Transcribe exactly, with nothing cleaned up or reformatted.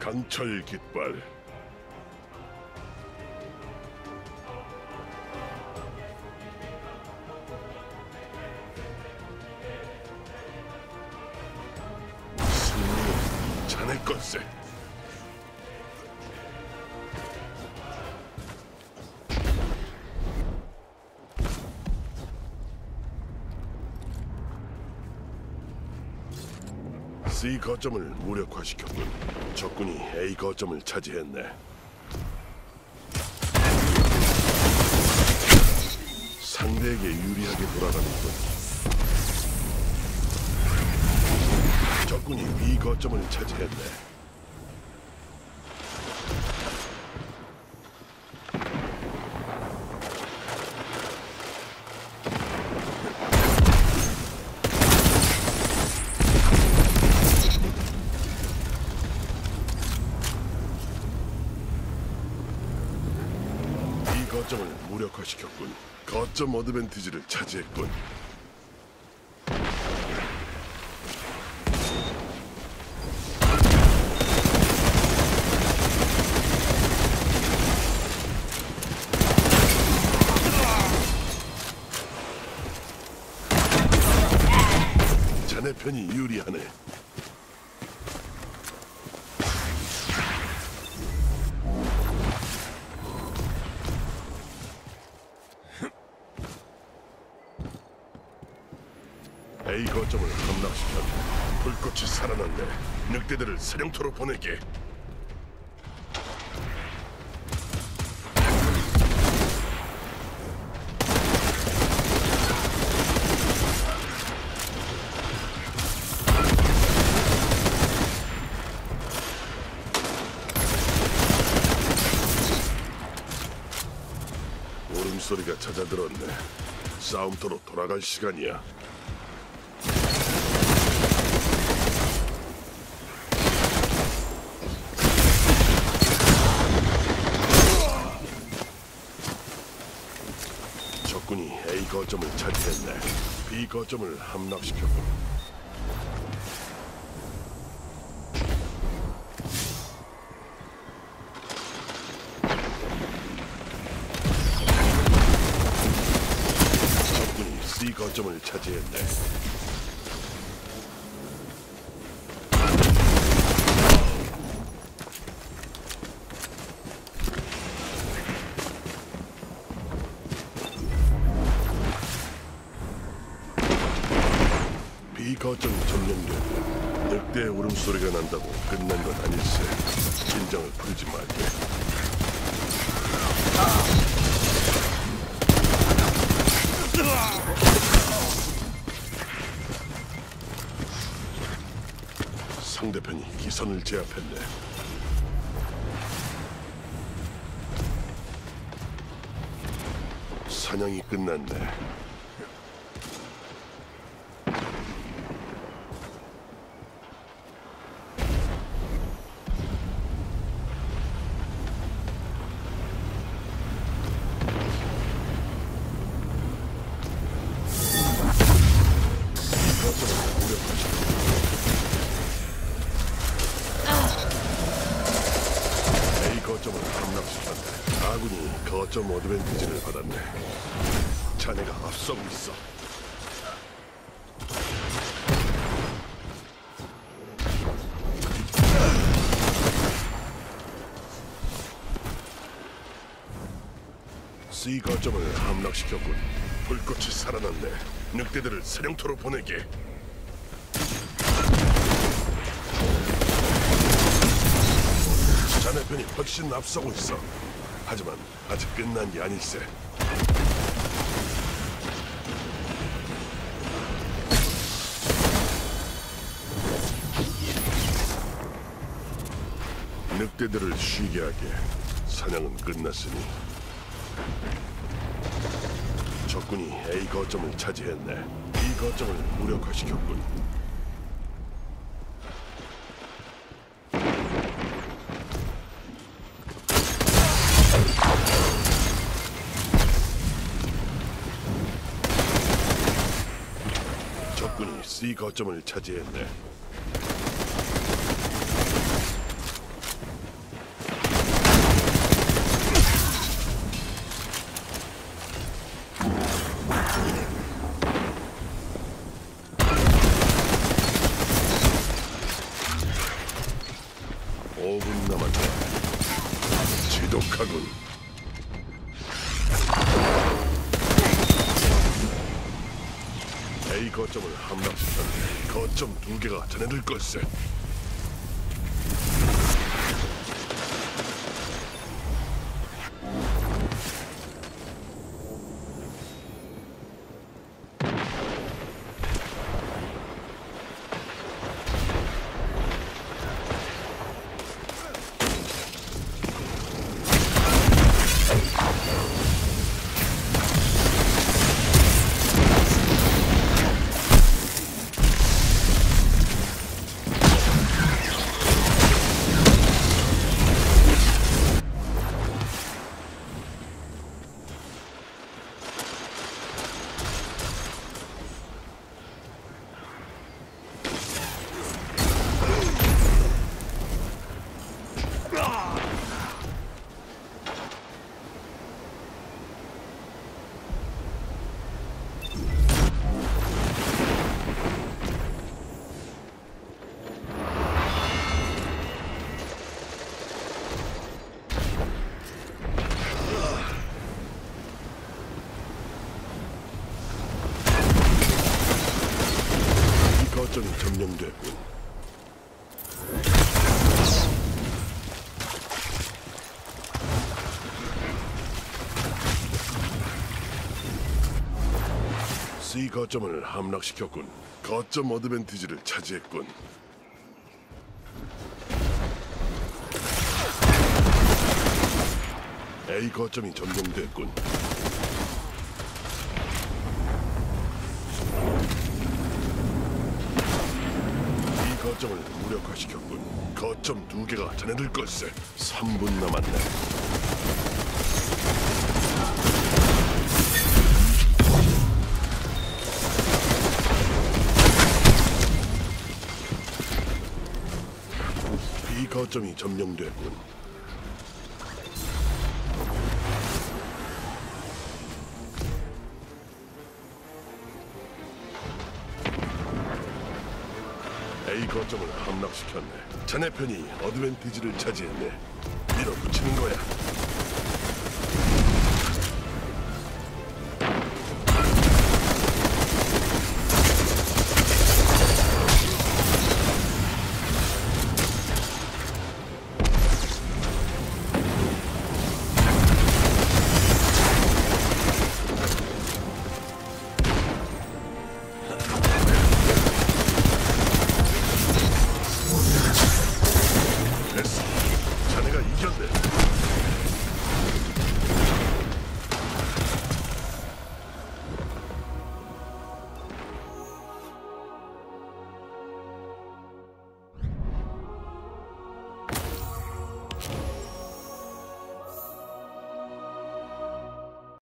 강철 깃발. 승리는 자네 것세. C 거점을 무력화시켰군. 적군이 A 거점을 차지했네. 상대에게 유리하게 돌아가는군. 적군이 B 거점을 차지했네. 거점을 무력화시켰군. 거점 어드밴티지를 차지했군. 자네 편이 유리하네. A 거점을 함락시켰네. 불꽃이 살아났네. 늑대들을 사령토로 보내게. 울음소리가 잦아들었네. 싸움터로 돌아갈 시간이야. 적군이 A 거점을 차지했네. B 거점을 함락시켰군. 적군이 C 거점을 차지했네. B 거점이 점령됐다. 늑대의 울음소리가 난다고 끝난 건 아닐세. 긴장을 풀지 말게. 상대편이 기선을 제압했네. 사냥이 끝났네. A 거점을 함락시켰네. 아군이 거점 어드밴티지를 받았네. 자네가 앞서고 있어. C 거점을 함락시켰군. 불꽃이 살아났네. 늑대들을 사령토로 보내게. 자네 편이 훨씬 앞서고 있어. 하지만 아직 끝난 게 아닐세. 늑대들을 쉬게 하게. 사냥은 끝났으니. 적군이 A 거점을 차지했네. B 거점을 무력화시켰군. 적군이 C 거점을 차지했네. 하군. A 거점을 함락시켰네. 거점 두 개가 자네들 걸세. 거점이 점령됐군. C 거점을 함락시켰군. 거점 어드밴티지를 차지했군. A 거점이 점령됐군. 거점을 무력화시켰군. 거점 두 개가 자네들 걸세. 삼 분 남았네. B 거점이 점령됐군. A 거점을 함락시켰네. 자네 편이 어드밴티지를 차지했네. 밀어붙이는 거야.